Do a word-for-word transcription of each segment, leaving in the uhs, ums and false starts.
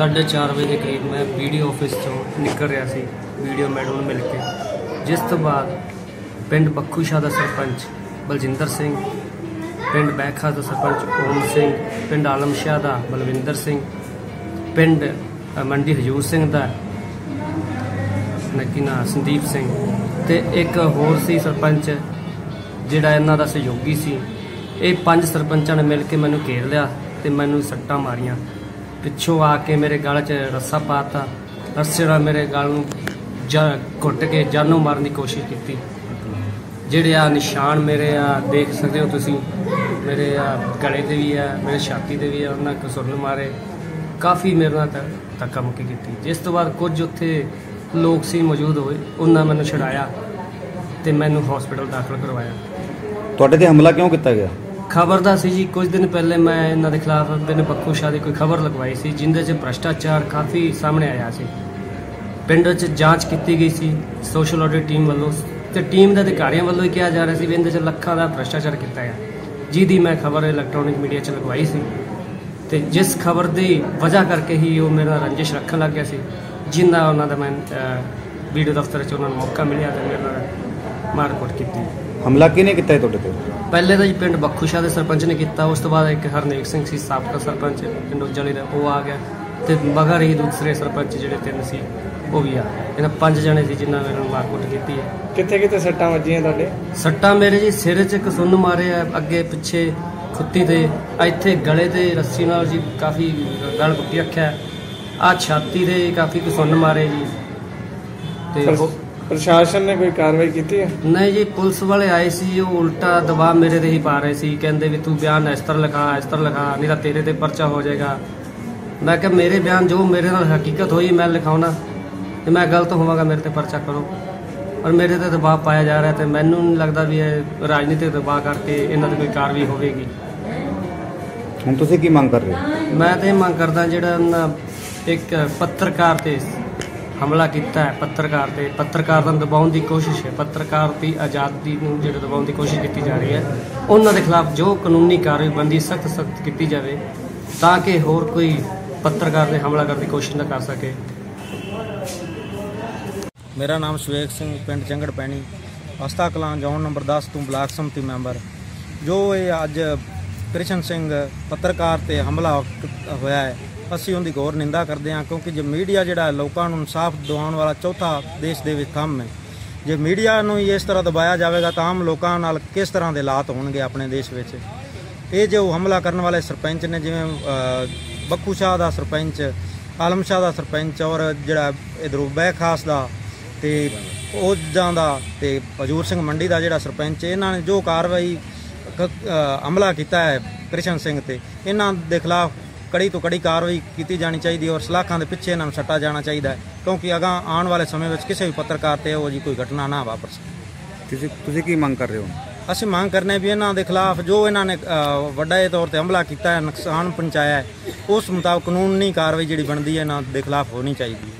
साढ़े चार बजे के करीब मैं वीडियो ऑफिस चों निकल रहा सी वीडियो मैडम नूं मिल के, जिस तो बाद पिंड बखू शाह दा सरपंच बलजिंदर सिंह, पिंड बैखास दा सरपंच ओम सिंह, पिंड आलम शाह दा बलविंदर सिंह, पिंड मंडी हजूर सिंह दा नकी ना संदीप सिंह ते एक होर सी सरपंच जिहड़ा इन्हां दा सहयोगी सी। ये पंज सरपंचां ने मिल के मैनूं घेर लिया ते मैनूं सट्टां मारियां। पिछों आके मेरे गल च रस्सा पाता, रस्से नाल मेरे गल नूं जा घुट के जानों मारन की कोशिश की। जिहड़े आ निशान मेरे आ देख सकते हो तुसीं, मेरे आ गले ते भी है, मेरे छाती ते भी है, उन्हां कसुरन मारे, काफ़ी मेरे नाल धक्का मुक्की की। जिस तो बाद कुछ उत्थे लोग सी मौजूद होए, उन्हां मैनूं छड़ाया ते मैनूं हॉस्पिटल दाखिल करवाया। तुहाडे ते हमला क्यों किया गया? खबर दा सी जी, कुछ दिन पहले मैं इन्हां दे खिलाफ पिंड बखू शाह दी कोई खबर लगवाई सी, जिंदे च भ्रष्टाचार काफ़ी सामने आया सी। पिंड च जांच की गई सी सोशल ऑडिट टीम वालों, ते टीम के अधिकारियों वालों ही कहा जा रहा सी भी इहदे च लखां दा भ्रष्टाचार किया है, जिहदी मैं खबर इलैक्ट्रॉनिक मीडिया च लगवाई सी। ते जिस खबर की वजह करके ही वो मेरा रंजिश रखन लग गया सी, जिन्ना उन्हां दा मैं वीडियो दफ्तर च उन्हां नूं मौका मिलिया तो मेरे नाल मारकुट की। हमला किहने कीता तुहाडे ते? पहले तो जी पिंड बखू शाह के सरपंच ने किया, उस तो बाद एक हरनेक सिंह सी साबका सरपंच पिंड उजली का, वो आ गया, तो मगर ही दूसरे सरपंच जिहड़े तीन सी वो भी आ, इन्हां पंज जने सी जिन्हां मेरे मारकुट की है। कित्थे कित्थे सट्टां वजियां तुहाडे? सट्टां मेरे जी सिर च कसुन मारे आ, अगे पिछे खुत्ती ते, इत्थे गले ते रस्सी नाल जी काफ़ी गल घुट्टी रखिया, आ छाती ते काफ़ी कसुन मारे जी। ते प्रशासन ने कोई कार्रवाई की है? नहीं जी, पुलिस वाले आए सी, वो उल्टा दबाव मेरे ते ही पा रहे सी, कहते भी तू बयान इस तरह लिखा इस तरह लिखा, नहीं तो तेरे ते पर्चा हो जाएगा। मैं क्या मेरे बयान जो मेरे नाल हकीकत हुई मैं लिखाऊना, तो मैं गलत होवांगा मेरे ते पर्चा करो, और मेरे ते दबाव पाया जा रहा है। तो मैनू नहीं लगता भी राजनीतिक दबाव करके इन्हां ते कोई कार्रवाई होवेगी। हुण तुसीं की मंग कर रहे हो? मैं तो मंग करदा जिहड़ा एक पत्रकार ते हमला किया है, पत्रकार ते पत्रकार का दबाउण की कोशिश है, पत्रकार की आज़ादी को जो दबाउण की कोशिश की जा रही है, उन्होंने के खिलाफ जो कानूनी कार्रवाई बनती सख्त सख्त की जाए, ताकि होर कोई पत्रकार ने हमला करने की कोशिश न कर सके। मेरा नाम सुवेग सिंह, पिंड चंगड़ पैनी, हस्ता कलां जोन नंबर दस तू ब्लाक समति मैंबर। जो ये अज कृष्ण सिंह पत्रकार ते हमला होया है, ਅਸੀਂ ਉਹਦੀ ਗੌਰ ਨਿੰਦਾ ਕਰਦੇ ਹਾਂ, क्योंकि जो मीडिया ਜਿਹੜਾ ਲੋਕਾਂ ਨੂੰ ਇਨਸਾਫ ਦਿਵਾਉਣ ਵਾਲਾ ਚੌਥਾ ਦੇਸ਼ ਦੇ ਵਿੱਚ ਕੰਮ ਹੈ, ਜੇ ਮੀਡੀਆ ਨੂੰ ਇਸ ਤਰ੍ਹਾਂ ਦਬਾਇਆ ਜਾਵੇਗਾ ਤਾਂ ਆਮ ਲੋਕਾਂ ਨਾਲ ਕਿਸ ਤਰ੍ਹਾਂ ਦੇ ਹਾਲਾਤ ਹੋਣਗੇ ਆਪਣੇ ਦੇਸ਼ ਵਿੱਚ। ਇਹ ਜੋ ਹਮਲਾ ਕਰਨ ਵਾਲੇ ਸਰਪੰਚ ਨੇ, ਜਿਵੇਂ ਬੱਖੂ ਸ਼ਾਹ ਦਾ ਸਰਪੰਚ, ਆਲਮ ਸ਼ਾਹ ਦਾ ਸਰਪੰਚ, ਔਰ ਜਿਹੜਾ ਇਧਰੋਂ ਬੈਖਾਸ ਦਾ ਤੇ ਉਹਜਾਂ ਦਾ ਤੇ ਹਜੂਰ ਸਿੰਘ ਮੰਡੀ ਦਾ ਜਿਹੜਾ ਸਰਪੰਚ, ਇਹਨਾਂ ਨੇ ਜੋ ਕਾਰਵਾਈ ਹਮਲਾ ਕੀਤਾ ਹੈ ਕ੍ਰਿਸ਼ਨ ਸਿੰਘ ਤੇ, ਇਹਨਾਂ ਦੇ ਖਿਲਾਫ कड़ी तो कड़ी कार्रवाई की जानी चाहिए और सलाखा के पिछे इन्होंने सट्टा जाना चाहिए, क्योंकि अगां आने वाले समय में किसी भी पत्रकार से वो जी कोई घटना ना वापर सके। तुसीं की मंग कर रहे हो? असीं मंग करने भी इन्हों के खिलाफ जो इन्होंने वड्डे तौर पर हमला किया है, नुकसान पहुँचाया है, उस मुताबिक कानूनी कार्रवाई जी बनती है इन्हों के खिलाफ होनी चाहिए।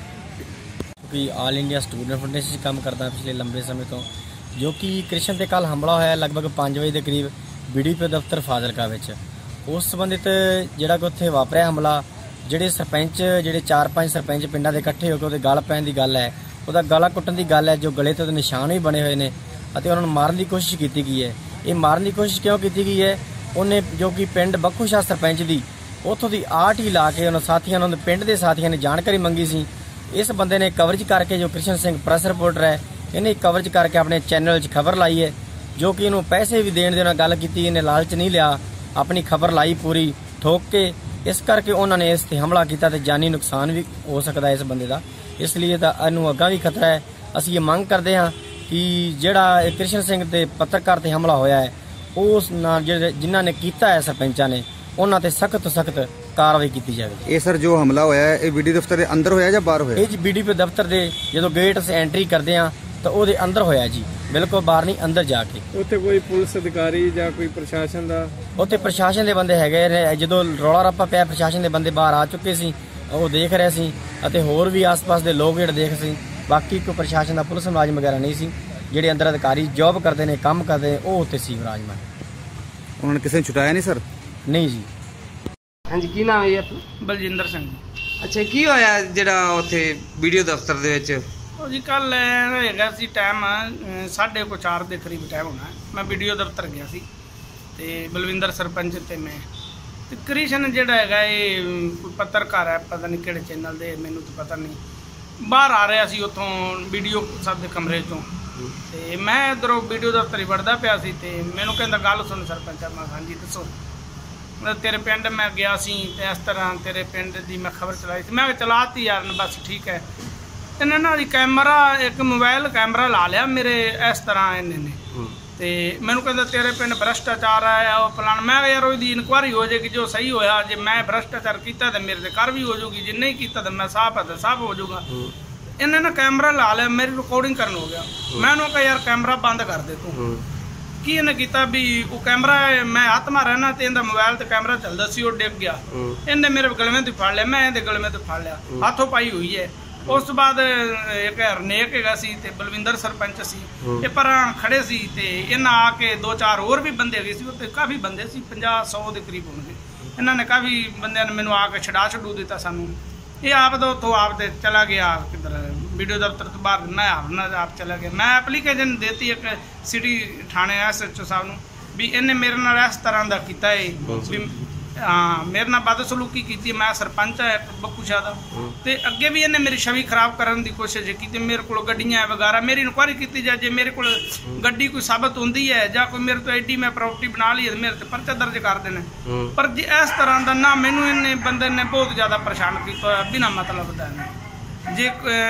क्योंकि ऑल इंडिया स्टूडेंट फाउंडेशन काम करता पिछले लंबे समय तो, जो कि कृष्ण ते कल हमला होया लगभग पाँच बजे के करीब बी डी पी दफ्तर फाजिलका विच। उस संबंधित जिहड़ा कि उत्थे वापरिया हमला, जिहड़े सरपंच जिहड़े चार पाँच सरपंच पिंडां दे इकट्ठे हो के उहदे गल पैण दी गल है, उहदा गला कुट्टण दी गल है, जो गले ते निशान भी बने हुए हैं, अते उन्हां नूं मारन दी कोशिश की गई है। ये मारन दी कोशिश क्यों की गई है? उन्हें जो कि पिंड बखू शाह सरपंच दी उत्थों दी आर्ट ही ला के उन्हां साथियां नूं, पिंड दे साथियां ने जानकारी मंगी सी। इस बंदे ने कवरेज करके, जो कृष्ण सिंह प्रेस रिपोर्टर है, इन्हें कवरेज करके अपने चैनल च खबर लाई है, जो कि इन्हूं पैसे भी देण दे उन्हां गल कीती, इन्हें लालच नहीं लिया, अपनी खबर लाई पूरी ठोक के, इस करके उन्होंने इस ते हमला किया, तो जानी नुकसान भी हो सकता है इस बंदे का। इसलिए तो इनू अग्गा भी खतरा है। असी ये मंग करते हैं कि जिहड़ा कृष्ण सिंह ते पत्रकार ते हमला होया है, उस जिन्हों ने किया है सरपंचा ने, उन्होंने ते सख्त तो सख्त कार्रवाई की जाए। ये सर जो हमला होया है, ये बीडी दफ्तर के अंदर होया या बाहर होया? ये जी बीडीपी दफ्तर के जो गेट से एंट्री करते हैं तो वो अंदर होया जी, बिल्कुल बाहर नहीं, अंदर जाके। उत्थे कोई पुलिस अधिकारी या कोई प्रशासन का? उत्थे प्रशासन के बंदे है, जो रौला रप्पा पाया प्रशासन के बंदे बाहर आ चुके सी, वो देख रहे सी, अते होर भी आस पास के लोग जिहड़े देख सी। बाकी कोई प्रशासन का पुलिस मुलाजम वगैरह नहीं सी, जिहड़े अंदर अधिकारी जॉब करते हैं, काम करते हैं, वो उत्थे सी मुलाजमान। उन्होंने किसी ने छुटाया नहीं सर? नहीं जी। हाँ जी, की नाम है जी? बलजिंदर सिंह। ਅੱਛਾ, ਕੀ ਹੋਇਆ ਜਿਹੜਾ ਉੱਥੇ ਵੀਡੀਓ ਦਫ਼ਤਰ ਦੇ ਵਿੱਚ? ਉਹ ਜੀ ਕੱਲ ਹੈਗਾ ਸੀ ਟਾਈਮ ਸਾਢੇ ਕੋ ਚਾਰ ਦੇ ਕਰੀਬ ਟਾਈਮ ਹੋਣਾ। ਮੈਂ ਵੀਡੀਓ ਦਫ਼ਤਰ ਗਿਆ ਸੀ ਤੇ ਬਲਵਿੰਦਰ ਸਰਪੰਚ ਤੇ ਮੈਂ ਤੇ ਕ੍ਰਿਸ਼ਨ ਜਿਹੜਾ ਹੈਗਾ ਇਹ ਕੋਈ ਪੱਤਰਕਾਰ ਹੈ, ਪਤਾ ਨਹੀਂ ਕਿਹੜੇ ਚੈਨਲ ਦੇ, ਮੈਨੂੰ ਤਾਂ ਪਤਾ ਨਹੀਂ, ਬਾਹਰ ਆ ਰਿਹਾ ਸੀ ਉੱਥੋਂ ਵੀਡੀਓ ਸਾਹਿਬ ਦੇ ਕਮਰੇ ਚੋਂ। ਤੇ ਮੈਂ ਇੱਧਰੋਂ ਵੀਡੀਓ ਦਫ਼ਤਰ ਹੀ ਵੜਦਾ ਪਿਆ ਸੀ ਤੇ ਮੈਨੂੰ ਕਹਿੰਦਾ ਗੱਲ ਸੁਣ ਸਰਪੰਚ। ਮੈਂ ਹਾਂਜੀ ਦੱਸੋ। ਤੇਰੇ ਪਿੰਡ ਮੈਂ ਗਿਆ ਸੀ ਤੇ ਇਸ ਤਰ੍ਹਾਂ ਤੇਰੇ ਪਿੰਡ ਦੀ ਮੈਂ ਖਬਰ ਚਲਾਈ ਸੀ। ਮੈਂ ਚਲਾਤੀ ਯਾਰ, ਬਸ ਠੀਕ ਹੈ। ਇਹਨਾਂ ਨਾਲ ਕੈਮਰਾ, ਇੱਕ ਮੋਬਾਈਲ ਕੈਮਰਾ ਲਾ ਲਿਆ ਮੇਰੇ ਇਸ ਤਰ੍ਹਾਂ ਇਹਨੇ ਨੇ ਤੇ ਮੈਨੂੰ ਕਹਿੰਦਾ ਤੇਰੇ ਪਿੰਡ ਭ੍ਰਸ਼ਟਾਚਾਰ ਆਇਆ ਉਹ ਪਲਾਨ। ਮੈਂ ਕਿਹਾ ਯਾਰ ਉਹਦੀ ਇਨਕੁਆਰੀ ਹੋ ਜਾਏਗੀ, ਜੋ ਸਹੀ ਹੋਇਆ ਜੇ ਮੈਂ ਭ੍ਰਸ਼ਟਾਚਾਰ ਕੀਤਾ ਤਾਂ ਮੇਰੇ ਤੇ ਕਰ ਵੀ ਹੋ ਜਾਊਗੀ, ਜੇ ਨਹੀਂ ਕੀਤਾ ਤਾਂ ਮੈਂ ਸਾਫ਼ ਹੈ ਤਾਂ ਸਾਫ਼ ਹੋ ਜਾਊਗਾ। ਇਹਨਾਂ ਨੇ ਕੈਮਰਾ ਲਾ ਲਿਆ, ਮੇਰੀ ਰਿਕਾਰਡਿੰਗ ਕਰਨ ਹੋ ਗਿਆ। ਮੈਂ ਉਹਨੂੰ ਕਿਹਾ ਯਾਰ ਕੈਮਰਾ ਬੰਦ ਕਰ ਦੇ ਤੂੰ। ਕੀ ਇਹਨੇ ਕੀਤਾ ਵੀ ਉਹ ਕੈਮਰਾ ਮੈਂ ਹੱਥ ਮਾਰਿਆ ਨਾ ਤੇ ਇਹਦਾ ਮੋਬਾਈਲ ਤੇ ਕੈਮਰਾ ਚੱਲਦਾ ਸੀ, ਉਹ ਡਿੱਗ ਗਿਆ। ਇਹਨੇ ਮੇਰੇ ਗਲਵੇਂ ਤੋਂ ਫੜ ਲਿਆ, ਮੈਂ ਇਹਦੇ ਗਲਵੇਂ ਤੋਂ ਫੜ ਲਿਆ, ਹੱਥੋਂ ਪਾਈ ਹੋਈ ਹੈ। ਉਸ ਤੋਂ ਬਾਅਦ ਇੱਕ ਹਰਨੇਕ ਹੈਗਾ ਸੀ ਤੇ ਬਲਵਿੰਦਰ ਸਰਪੰਚ ਸੀ, ਇਹ ਪਰਾਂ ਖੜੇ ਸੀ ਤੇ ਇਹਨਾਂ ਆ ਕੇ ਦੋ ਚਾਰ ਹੋਰ ਵੀ ਬੰਦੇ ਹੈਗੇ ਸੀ, ਉੱਥੇ ਕਾਫੀ ਬੰਦੇ ਸੀ, ਪੰਜਾਹ ਸੌ ਦੇ ਕਰੀਬ ਹੋਣਗੇ। ਇਹਨਾਂ ਨੇ ਕਾਫੀ ਬੰਦਿਆਂ ਨੇ ਮੈਨੂੰ ਆ ਕੇ ਛਡਾ ਛਡੂ ਦਿੱਤਾ ਸਾਨੂੰ। ਇਹ ਆਪ ਦਾ ਉੱਥੋਂ ਆਪ ਦੇ ਚਲਾ ਗਿਆ ਕਿੱਧਰ ਵੀਡੀਓ ਦਫ਼ਤਰ ਤੋਂ ਬਾਹਰ ਨਾ ਆਪ ਨਾ ਆਪ ਚਲਾ ਗਿਆ। ਮੈਂ ਐਪਲੀਕੇਸ਼ਨ ਦੇਤੀ ਇੱਕ ਸਿਟੀ ਥਾਣੇ ਐਸ ਐਚ ਓ ਸਾਹਿਬ ਨੂੰ ਵੀ ਇਹਨੇ ਮੇਰੇ ਨਾਲ ਇਸ ਤਰ੍ਹਾਂ ਦਾ ਕੀਤਾ ਹੈ ਵੀ ਹਾਂ ਮੇਰੇ ਨਾਲ ਬਦਸਲੂਕੀ ਕੀਤੀ। ਮੈਂ ਸਰਪੰਚ ਹੈ ਬੱਕੂ ਸ਼ਾਹ ਦਾ ਤੇ ਅੱਗੇ ਵੀ ਇਹਨੇ ਮੇਰੀ ਛਵੀ ਖਰਾਬ ਕਰਨ ਦੀ ਕੋਸ਼ਿਸ਼ ਕੀਤੀ। ਮੇਰੇ ਕੋਲ ਗੱਡੀਆਂ ਵਗੈਰਾ, ਮੇਰੀ ਇਨਕੁਆਇਰੀ ਕੀਤੀ ਜਾਏ, ਜੇ ਮੇਰੇ ਕੋਲ ਗੱਡੀ ਕੋਈ ਸਾਬਤ ਹੁੰਦੀ ਹੈ ਜਾਂ ਕੋਈ ਮੇਰੇ ਤੋਂ ਐਡੀ ਮੈਂ ਪ੍ਰਾਪਰਟੀ ਬਣਾ ਲਈ ਹੈ ਮੇਰੇ ਤੇ ਪਰਚਾ ਦਰਜ ਕਰ ਦੇਣਾ। ਪਰ ਜੇ ਇਸ ਤਰ੍ਹਾਂ ਦਾ ਨਾ, ਮੈਨੂੰ ਇਹਨੇ ਬੰਦੇ ਨੇ ਬਹੁਤ ਜ਼ਿਆਦਾ ਪਰੇਸ਼ਾਨ ਕੀਤਾ ਬਿਨਾਂ ਮਤਲਬ ਦਾ। ਜੇ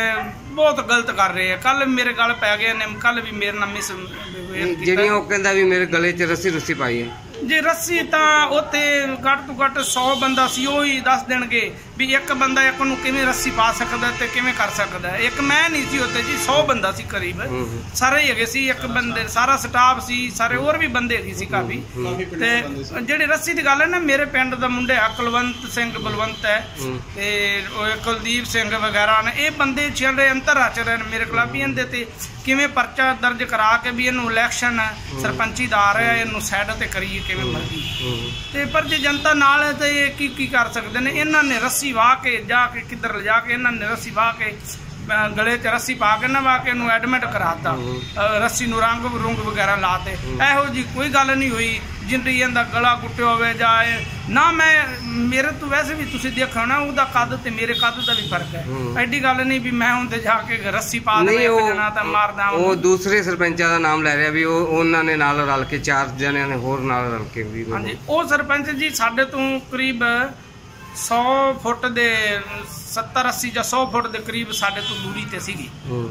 ਬਹੁਤ ਗਲਤ ਕਰ ਰਹੇ ਆ। ਕੱਲ ਮੇਰੇ ਗਲ ਪੈ ਗਏ ਨੇ, ਕੱਲ ਵੀ ਮੇਰੇ ਨਾਲ ਮਿਸ ਜਿਹੜੀ ਉਹ ਕਹਿੰਦਾ ਵੀ ਮੇਰੇ ਗਲੇ 'ਚ ਰੱਸੀ ਰੁੱਸੀ ਪਾਈ ਹੈ। ਜੇ ਰੱਸੀ ਤਾਂ ਉੱਥੇ ਘੱਟ ਤੋਂ ਘੱਟ ਸੌ ਬੰਦਾ ਸੀ, ਉਹ ਹੀ ਦੱਸ ਦੇਣਗੇ ਵੀ ਇੱਕ ਬੰਦਾ ਇੱਕ ਨੂੰ ਕਿਵੇਂ ਰੱਸੀ ਪਾ ਸਕਦਾ ਤੇ ਕਿਵੇਂ ਕਰ ਸਕਦਾ। ਇੱਕ ਮੈਂ ਨਹੀਂ ਸੀ ਉੱਥੇ ਜੀ, ਸੌ ਬੰਦਾ ਸੀ ਕਰੀਬ, ਸਾਰੇ ਹੀ ਹੈਗੇ ਸੀ। ਇੱਕ ਬੰਦੇ ਸਾਰਾ ਸਟਾਫ ਸੀ, ਸਾਰੇ ਹੋਰ ਵੀ ਬੰਦੇ ਹੈਗੇ ਸੀ ਕਾਫੀ। ਤੇ ਜਿਹੜੀ ਰੱਸੀ ਦੀ ਗੱਲ ਹੈ ਨਾ, ਮੇਰੇ ਪਿੰਡ ਦਾ ਮੁੰਡੇ ਆ ਕੁਲਵੰਤ ਸਿੰਘ ਬਲਵੰਤ ਹੈ ਤੇ ਕੁਲਦੀਪ ਸਿੰਘ ਵਗੈਰਾ ਨੇ, ਇਹ ਬੰਦੇ ਜਿਹੜੇ ਅੰਤਰ ਰਚ ਰਹੇ ਨੇ ਮੇਰੇ ਖਿਲਾਫ। ਇਹਦੇ ਤੇ ਕਿਵੇਂ ਪਰਚਾ ਦਰਜ ਕਰਾ ਕੇ ਵੀ ਇਹਨੂੰ ਇਲੈਕਸ਼ਨ ਸਰਪੰਚੀ ਦਾ ਆ ਰਿਹਾ, ਇਹਨੂੰ ਸਾਈਡ ਤੇ ਕਰੀਏ ਕਿਵੇਂ ਮਰਜ਼ੀ। ਤੇ ਪਰ ਜੇ ਜਨਤਾ ਨਾਲ ਹੈ ਤੇ ਇਹ ਕੀ ਕੀ ਕਰ ਸਕਦੇ ਨੇ। ਇਹਨਾਂ ਨੇ ਰੱਸੀ ਵਾਹ ਕੇ ਜਾ ਕੇ ਕਿੱਧਰ ਲਿਜਾ ਕੇ ਇਹਨਾਂ ਨੇ ਰੱਸੀ ਵਾਹ ਕੇ ਗਲੇ 'ਚ ਰੱਸੀ ਪਾ ਕੇ ਨਾ ਵਾਹ ਕੇ ਇਹਨੂੰ ਐਡਮਿਟ ਕਰਾਤਾ, ਰੱਸੀ ਨੂੰ ਰੰਗ ਰੁੰਗ ਵਗੈਰਾ ਲਾ ਤੇ। ਇਹੋ ਜੀ ਕੋਈ ਗੱਲ ਨਹੀਂ ਹੋਈ ਜਿੰਦੀ ਇਹਦਾ ਗਲਾ ਕੁੱਟਿਆ ਹੋਵੇ ਜਾਂ ਨਾ। ਮੈਂ ਮੇਰੇ ਤੋਂ ਵੈਸੇ ਵੀ ਤੁਸੀਂ ਦੇਖੋ ਨਾ, ਉਹਦਾ ਕੱਦ ਤੇ ਮੇਰੇ ਕੱਦ ਦਾ ਵੀ ਫਰਕ ਹੈ। ਐਡੀ ਗੱਲ ਨਹੀਂ ਵੀ ਮੈਂ ਹੁੰਦੇ ਜਾ ਕੇ ਰੱਸੀ ਪਾ ਦੇ ਤਾਂ ਮਾਰਦਾ। ਉਹ ਦੂਸਰੇ ਸਰਪੰਚਾਂ ਦਾ ਨਾਮ ਲੈ ਰਿਹਾ ਵੀ ਉਹ ਉਹਨਾਂ ਨੇ ਨਾਲ ਰਲ ਕੇ, ਚਾਰ ਜਣਿਆਂ ਨੇ ਹੋਰ ਨਾਲ ਰਲ ਕੇ ਵੀ। ਹਾਂਜੀ, ਉਹ ਸਰਪੰਚ ਜੀ ਸਾਡੇ ਤੋਂ ਕਰੀਬ ਸੌ ਫੁੱਟ ਦੇ ਸੱਤਰ ਅੱਸੀ ਜਾਂ ਸੌ ਫੁੱਟ ਦੇ ਕਰੀਬ ਸਾਡੇ ਤੋਂ ਦੂਰੀ ਤੇ ਸੀਗੀ।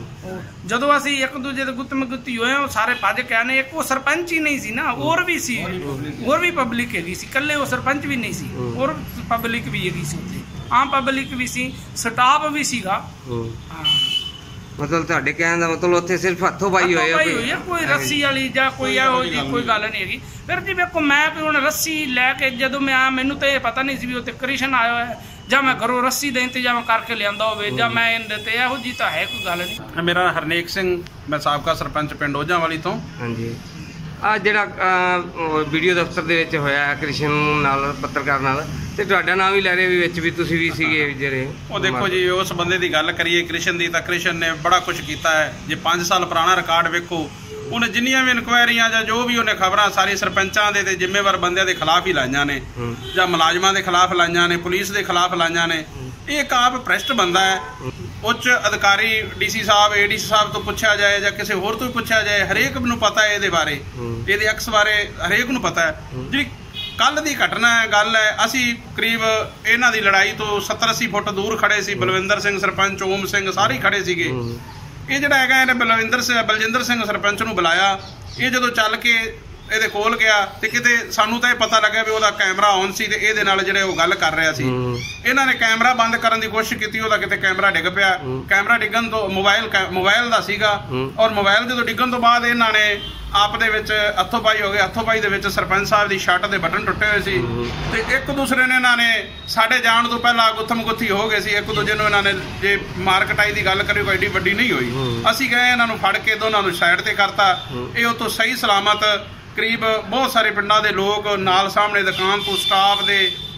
ਜਦੋਂ ਅਸੀਂ ਇੱਕ ਦੂਜੇ ਦੇ ਗੁੱਤਮ ਗੁੱਤੀ ਹੋਏ, ਉਹ ਸਾਰੇ ਭੱਜ ਕੇ ਆਨੇ। ਇੱਕ ਉਹ ਸਰਪੰਚ ਹੀ ਨਹੀਂ ਸੀ ਨਾ, ਹੋਰ ਵੀ ਸੀ, ਹੋਰ ਵੀ ਪਬਲਿਕ ਹੈਗੀ ਸੀ, ਇਕੱਲੇ ਉਹ ਸਰਪੰਚ ਵੀ ਨਹੀਂ ਸੀ, ਹੋਰ ਪਬਲਿਕ ਵੀ ਹੈਗੀ ਸੀ ਉੱਥੇ, ਆਮ ਪਬਲਿਕ ਵੀ ਸੀ, ਸਟਾਫ ਵੀ ਸੀਗਾ। ਹਾਂ, ਮਤਲਬ ਤੁਹਾਡੇ ਕਹਿਣ ਦਾ ਮਤਲਬ ਉੱਥੇ ਸਿਰਫ ਹੱਥੋਂ ਪਾਈ ਹੋਈ ਹੈ, ਕੋਈ ਰੱਸੀ ਵਾਲੀ ਜਾਂ ਕੋਈ ਇਹੋ ਜਿਹੀ ਕੋਈ ਗੱਲ ਨਹੀਂ ਹੈਗੀ। ਫਿਰ ਜੀ ਵੇਖੋ, ਮੈਂ ਵੀ ਹੁਣ ਰੱਸੀ ਲੈ ਕੇ ਜਦੋਂ ਮੈਂ ਆ, ਮੈਨੂੰ ਤਾਂ ਇਹ ਪਤਾ ਨਹੀਂ ਸੀ ਵੀ ਉੱਥੇ ਕ੍ਰਿਸ਼ਨ ਆਇਆ ਹੋਇਆ, ਜਾਂ ਮੈਂ ਘਰੋਂ ਰੱਸੀ ਦਾ ਇੰਤਜ਼ਾਮ ਕਰਕੇ ਲਿਆਂਦਾ ਹੋਵੇ, ਜਾਂ ਮੈਂ ਇਹਦੇ ਤੇ ਇਹੋ ਜਿਹੀ ਤਾਂ ਹੈ ਕੋਈ ਗੱਲ ਨਹੀਂ। ਮੇਰਾ ਹਰਨੇਕ ਸਿੰਘ, ਮੈਂ ਸਾਬਕਾ ਸਰਪੰਚ ਪਿੰਡ ਓਜਾਂਵਾਲੀ ਤੋਂ। ਹਾਂਜੀ, ਆ ਜਿਹੜਾ ਵੀਡੀਓ ਦਫ਼ਤਰ ਦੇ ਵਿੱਚ ਹੋਇਆ ਕ੍ਰਿਸ਼ਨ ਨਾਲ, ਪੱਤਰਕਾਰ ਨਾਲ, ਤੇ ਤੁਹਾਡਾ ਨਾਮ ਵੀ ਲੈ ਰਹੇ ਵੀ ਵਿੱਚ ਵੀ ਤੁਸੀਂ ਵੀ ਸੀਗੇ ਜਿਹੜੇ। ਉਹ ਦੇਖੋ ਜੀ, ਉਸ ਬੰਦੇ ਦੀ ਗੱਲ ਕਰੀਏ ਕ੍ਰਿਸ਼ਨ ਦੀ, ਤਾਂ ਕ੍ਰਿਸ਼ਨ ਨੇ ਬੜਾ ਕੁਝ ਕੀਤਾ ਹੈ। ਜੇ ਪੰਜ ਸਾਲ ਪੁਰਾਣਾ ਰਿਕਾਰਡ ਵੇਖੋ, ਉਹਨੇ ਜਿੰਨੀਆਂ ਵੀ ਇਨਕੁਆਇਰੀਆਂ ਜਾਂ ਜੋ ਵੀ ਉਹਨੇ ਖਬਰਾਂ ਸਾਰੀ ਸਰਪੰਚਾਂ ਦੇ ਤੇ ਜ਼ਿੰਮੇਵਾਰ ਬੰਦਿਆਂ ਦੇ ਖਿਲਾਫ ਹੀ ਲਾਈਆਂ ਨੇ, ਜਾਂ ਮੁਲਾਜ਼ਮਾਂ ਦੇ ਖਿਲਾਫ ਲਾਈਆਂ ਨੇ, ਪੁਲਿਸ ਦੇ ਖਿਲਾਫ ਲਾਈਆਂ ਨੇ। ਇਹ ਇੱਕ ਆਪ ਭ੍ਰਿਸ਼ਟ ਬੰਦਾ ਹੈ। ਉੱਚ ਅਧਿਕਾਰੀ ਡੀਸੀ ਸਾਹਿਬ, ਏਡੀਸੀ ਸਾਹਿਬ ਤੋਂ ਪੁੱਛਿਆ ਜਾਏ ਜਾਂ ਕਿਸੇ ਹੋਰ ਤੋਂ ਵੀ ਪੁੱਛਿਆ ਜਾਏ, ਹਰੇਕ ਨੂੰ ਪਤਾ ਹੈ ਇਹਦੇ ਬਾਰੇ, ਇਹਦੇ ਅਕਸ ਬਾਰੇ ਹਰੇਕ ਨੂੰ ਪਤਾ ਹੈ। ਜਿਹੜੀ ਕੱਲ ਦੀ ਘਟਨਾ ਹੈ, ਗੱਲ ਹੈ, ਅਸੀਂ ਕਰੀਬ ਇਹਨਾਂ ਦੀ ਲੜਾਈ ਤੋਂ ਸੱਤਰ ਅੱਸੀ ਫੁੱਟ ਦੂਰ ਖੜੇ ਸੀ। ਬਲਵਿੰਦਰ ਸਿੰਘ ਸਰਪੰਚ, ਓਮ ਸਿੰਘ, ਸਾਰੇ ਖੜੇ ਸੀਗੇ। ਇਹ ਜਿਹੜਾ ਹੈਗਾ ਇਹਨੇ ਬਲਵਿੰਦਰ ਸਿੰਘ ਬਲਜਿੰਦਰ ਸਿੰਘ ਸਰਪੰਚ ਨੂੰ ਬੁਲਾਇਆ। ਇਹ ਜਦੋਂ ਚੱਲ ਕੇ ਇਹਦੇ ਕੋਲ ਗਿਆ ਤੇ ਕਿਤੇ ਸਾਨੂੰ ਤਾਂ ਇਹ ਪਤਾ ਲੱਗਿਆ ਵੀ ਉਹਦਾ ਕੈਮਰਾ ਔਨ ਸੀ ਤੇ ਇਹਦੇ ਨਾਲ ਜਿਹੜੇ ਉਹ ਗੱਲ ਕਰ ਰਿਹਾ ਸੀ। ਇਹਨਾਂ ਨੇ ਕੈਮਰਾ ਬੰਦ ਕਰਨ ਦੀ ਕੋਸ਼ਿਸ਼ ਕੀਤੀ, ਉਹਦਾ ਕਿਤੇ ਕੈਮਰਾ ਡਿੱਗ ਪਿਆ। ਕੈਮਰਾ ਡਿੱਗਣ ਤੋਂ ਮੋਬਾਈਲ ਮੋਬਾਈਲ ਦਾ ਸੀਗਾ, ਔਰ ਮੋਬਾਈਲ ਜਦੋਂ ਡਿੱਗਣ ਤੋਂ ਬਾਅਦ ਇਹਨਾਂ ਨੇ ਆਪ ਦੇ ਵਿੱਚ ਹੱਥੋਂ ਪਾਈ ਹੋ ਗਏ। ਹੱਥੋਂ ਪਾਈ ਦੇ ਵਿੱਚ ਸਰਪੰਚ ਸਾਹਿਬ ਦੀ ਸ਼ਰਟ ਦੇ ਬਟਨ ਟੁੱਟੇ ਹੋਏ ਸੀ ਤੇ ਇੱਕ ਦੂਸਰੇ ਨੇ ਇਹਨਾਂ ਨੇ ਸਾਡੇ ਜਾਣ ਤੋਂ ਪਹਿਲਾਂ ਗੁੱਥਮ ਗੁੱਥੀ ਹੋ ਗਏ ਸੀ। ਇੱਕ ਦੂਜੇ ਨੂੰ ਇਹਨਾਂ ਨੇ ਜੇ ਮਾਰਕਟਾਈ ਦੀ ਗੱਲ ਕਰੀ, ਕੋਈ ਏਡੀ ਵੱਡੀ ਨਹੀਂ ਹੋਈ। ਅਸੀਂ ਗਏ, ਇਹਨਾਂ ਨੂੰ ਫੜ ਕੇ ਦੋਨਾਂ ਨੂੰ ਸਾਈਡ ਤੇ ਕਰਤਾ। ਇਹ ਉਤੋਂ ਸਹੀ ਸਲਾਮਤ ਕਰੀਬ ਬਹੁਤ ਸਾਰੇ ਪਿੰਡਾਂ ਦੇ ਲੋਕ ਨਾਲ, ਸਾਹਮਣੇ ਦੁਕਾਨ ਤੋਂ ਸਟਾਫ ਦੇ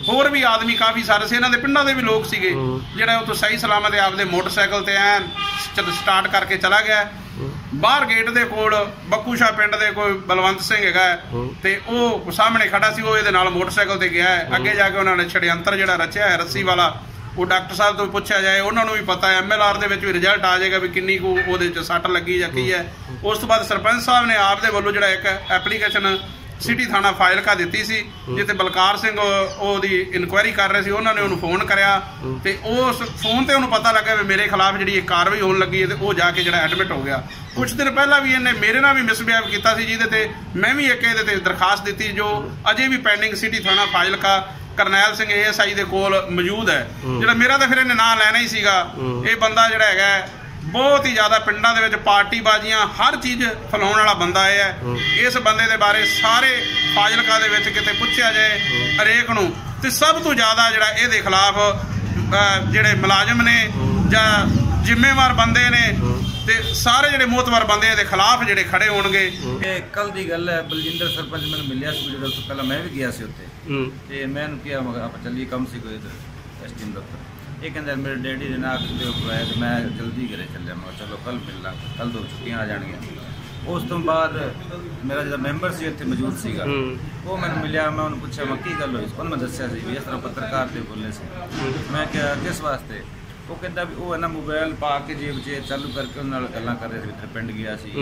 ਹੋਰ ਵੀ ਆਦਮੀ ਕਾਫੀ ਸਾਰੇ ਸੀ, ਇਹਨਾਂ ਦੇ ਪਿੰਡਾਂ ਦੇ ਵੀ ਲੋਕ ਸੀਗੇ। ਜਿਹੜਾ ਉਹ ਤੋਂ ਸਹੀ ਸਲਾਮਤ ਆਪਦੇ ਮੋਟਰਸਾਈਕਲ ਤੇ ਐਨ ਸਟਾਰਟ ਕਰਕੇ ਚਲਾ ਗਿਆ। ਬਾਹਰ ਗੇਟ ਦੇ ਕੋਲ ਬੱਕੂ ਸ਼ਾਹ ਪਿੰਡ ਦੇ ਕੋਈ ਬਲਵੰਤ ਸਿੰਘ ਹੈਗਾ ਤੇ ਉਹ ਸਾਹਮਣੇ ਖੜਾ ਸੀ, ਉਹ ਇਹਦੇ ਨਾਲ ਮੋਟਰਸਾਈਕਲ ਤੇ ਗਿਆ ਹੈ। ਅੱਗੇ ਜਾ ਕੇ ਉਹਨਾਂ ਨੇ ਛੜਯੰਤਰ ਜਿਹੜਾ ਰਚਿਆ ਹੈ ਰੱਸੀ ਵਾਲਾ, ਉਹ ਡਾਕਟਰ ਸਾਹਿਬ ਤੋਂ ਪੁੱਛਿਆ ਜਾਏ, ਉਹਨਾਂ ਨੂੰ ਵੀ ਪਤਾ ਹੈ। ਐਮ ਐਲ ਆਰ ਦੇ ਵਿੱਚ ਵੀ ਰਿਜ਼ਲਟ ਆ ਜਾਏਗਾ ਵੀ ਕਿੰਨੀ ਕੁ ਉਹਦੇ 'ਚ ਸੱਟ ਲੱਗੀ ਜਾਂ ਕੀ ਹੈ। ਉਸ ਤੋਂ ਬਾਅਦ ਸਰਪੰਚ ਸਾਹਿਬ ਨੇ ਆਪ ਦੇ ਵੱਲੋਂ ਜਿਹੜਾ ਇੱਕ ਐਪਲੀਕੇਸ਼ਨ ਸਿਟੀ ਥਾਣਾ ਫਾਜ਼ਿਲਕਾ ਦਿੱਤੀ ਸੀ, ਜਿੱਥੇ ਬਲਕਾਰ ਸਿੰਘ ਉਹਦੀ ਇਨਕੁਆਇਰੀ ਕਰ ਰਹੇ ਸੀ। ਉਹਨਾਂ ਨੇ ਉਹਨੂੰ ਫੋਨ ਕਰਿਆ ਤੇ ਉਸ ਫੋਨ ਤੇ ਉਹਨੂੰ ਪਤਾ ਲੱਗਾ ਵੀ ਮੇਰੇ ਖਿਲਾਫ ਜਿਹੜੀ ਇੱਕ ਕਾਰਵਾਈ ਹੋਣ ਲੱਗੀ ਹੈ, ਤੇ ਉਹ ਜਾ ਕੇ ਜਿਹੜਾ ਐਡਮਿਟ ਹੋ ਗਿਆ। ਕੁਝ ਦਿਨ ਪਹਿਲਾਂ ਵੀ ਇਹਨੇ ਮੇਰੇ ਨਾਲ ਵੀ ਮਿਸਬਿਹੇਵ ਕੀਤਾ ਸੀ, ਜਿਹਦੇ ਤੇ ਮੈਂ ਵੀ ਇੱਕ ਇਹਦੇ ਤੇ ਦਰਖਾਸਤ ਦਿੱਤੀ, ਜੋ ਅਜੇ ਵੀ ਪੈਂਡਿੰਗ ਸਿਟੀ ਥਾਣਾ Fazilka Karnail Singh A S I ਦੇ ਕੋਲ ਮੌਜੂਦ ਹੈ। ਜਿਹੜਾ ਮੇਰਾ ਤਾਂ ਫਿਰ ਇਹਨੇ ਨਾਂ ਲੈਣਾ ਹੀ ਸੀਗਾ। ਇਹ ਬੰਦਾ ਜਿਹੜਾ ਹੈਗਾ ਬਹੁਤ ਹੀ ਜ਼ਿਆਦਾ ਪਿੰਡਾਂ ਦੇ ਵਿੱਚ ਪਾਰਟੀਬਾਜ਼ੀਆਂ ਹਰ ਚੀਜ਼ ਫੈਲਾਉਣ ਵਾਲਾ ਬੰਦਾ ਇਹ ਹੈ। ਇਸ ਬੰਦੇ ਦੇ ਬਾਰੇ ਸਾਰੇ ਫਾਜ਼ਿਲਕਾ ਦੇ ਵਿੱਚ ਕਿਤੇ ਪੁੱਛਿਆ ਜਾਏ ਹਰੇਕ ਨੂੰ, ਤੇ ਸਭ ਤੋਂ ਜ਼ਿਆਦਾ ਜਿਹੜਾ ਇਹਦੇ ਖਿਲਾਫ ਜਿਹੜੇ ਮੁਲਾਜ਼ਮ ਨੇ ਜਾਂ ਜ਼ਿੰਮੇਵਾਰ ਬੰਦੇ ਨੇ ਤੇ ਸਾਰੇ ਜਿਹੜੇ ਮੋਹਤਵਰ ਬੰਦੇ ਇਹਦੇ ਖਿਲਾਫ ਜਿਹੜੇ ਖੜੇ ਹੋਣਗੇ। ਇਹ ਕੱਲ ਦੀ ਗੱਲ ਹੈ, ਬਲਜਿੰਦਰ ਸਰਪੰਚ ਮੈਨੂੰ ਮਿਲਿਆ ਸੀ, ਜਦੋਂ ਤੋਂ ਪਹਿਲਾਂ ਮੈਂ ਵੀ ਗਿਆ ਸੀ ਉੱਥੇ ਤੇ ਮੈਂ ਉਹਨੂੰ ਕਿਹਾ ਆਪਾਂ ਚੱਲੀਏ, ਕੰਮ ਸੀ ਕੋਈ ਇੱਧਰ ਐਸਟੀਐਮ ਦਫ਼ਤਰ। ਇਹ ਕਹਿੰਦਾ ਮੇਰੇ ਡੈਡੀ ਦੇ ਨਾਲ ਕਿਤੇ ਹੋਇਆ ਤੇ ਮੈਂ ਜਲਦੀ ਘਰੇ ਚੱਲਿਆ। ਮੈਂ ਚਲੋ ਕੱਲ ਮਿਲ ਲਾਂਗੇ, ਕੱਲ ਤੋਂ ਛੁੱਟੀਆਂ ਆ ਜਾਣਗੀਆਂ। ਉਸ ਤੋਂ ਬਾਅਦ ਮੇਰਾ ਜਿਹੜਾ ਮੈਂਬਰ ਸੀ ਇੱਥੇ ਮੌਜੂਦ ਸੀਗਾ, ਉਹ ਮੈਨੂੰ ਮਿਲਿਆ। ਮੈਂ ਉਹਨੂੰ ਪੁੱਛਿਆ ਮੈਂ ਕੀ ਗੱਲ ਹੋਈ, ਉਹਨੇ ਮੈਂ ਦੱਸਿਆ ਸੀ ਵੀ ਇਸ ਤਰ੍ਹਾਂ ਪੱਤਰਕਾਰ ਤੇ ਬੋਲੇ ਸੀ। ਮੈਂ ਕਿਹਾ ਕਿਸ ਵਾਸਤੇ? ਉਹ ਕਹਿੰਦਾ ਵੀ ਉਹ ਇਹਨਾਂ ਮੋਬਾਈਲ ਪਾ ਕੇ ਜੇਬ 'ਚ ਚਾਲੂ ਕਰਕੇ ਉਹਨਾਂ ਨਾਲ ਗੱਲਾਂ ਕਰ ਰਹੇ ਸੀ, ਇੱਧਰ ਪਿੰਡ ਗਿਆ ਸੀ।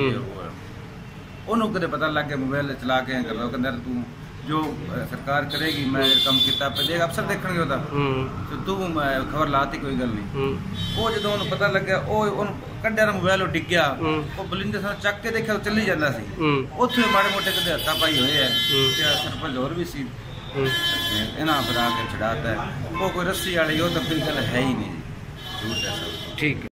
ਉਹਨੂੰ ਕਦੇ ਪਤਾ ਲੱਗ ਗਿਆ ਮੋਬਾਈਲ ਚਲਾ ਕੇ ਐਂ ਕਰਦਾ। ਉਹ ਕਹਿੰਦਾ ਤੂੰ ਜੋ ਸਰਕਾਰ ਕਰੇਗੀ ਮੈਂ ਕੰਮ ਕੀਤਾ ਆਪੇ ਦੇਖ ਅਫਸਰ ਦੇਖਣਗੇ ਉਹਦਾ, ਤੇ ਤੂੰ ਖਬਰ ਲਾਤੀ ਕੋਈ ਗੱਲ ਨਹੀਂ। ਉਹ ਜਦੋਂ ਉਹਨੂੰ ਪਤਾ ਲੱਗਿਆ, ਉਹ ਉਹਨੂੰ ਕੱਢਿਆ ਨਾ ਮੋਬਾਈਲ, ਉਹ ਡਿੱਗਿਆ। ਉਹ ਬਲਿੰਦਰ ਸਾਹਿਬ ਚੱਕ ਕੇ ਦੇਖਿਆ, ਉਹ ਚੱਲੀ ਜਾਂਦਾ ਸੀ। ਉੱਥੇ ਮਾੜੇ ਮੋਟੇ ਕਦੇ ਹੱਥਾਂ ਪਾਈ ਹੋਏ ਹੈ ਤੇ ਸਰਪੰਚ ਹੋਰ ਵੀ ਸੀ, ਇਹਨਾਂ ਫਿਰ ਆ ਕੇ ਛਡਾਤਾ। ਉਹ ਕੋਈ ਰੱਸੀ ਵਾਲੀ ਉਹ ਤਾਂ ਕੋਈ ਗੱਲ ਹੈ ਹੀ ਨਹੀਂ। ਝੂਠ ਹੈ ਸਭ। ਠੀਕ।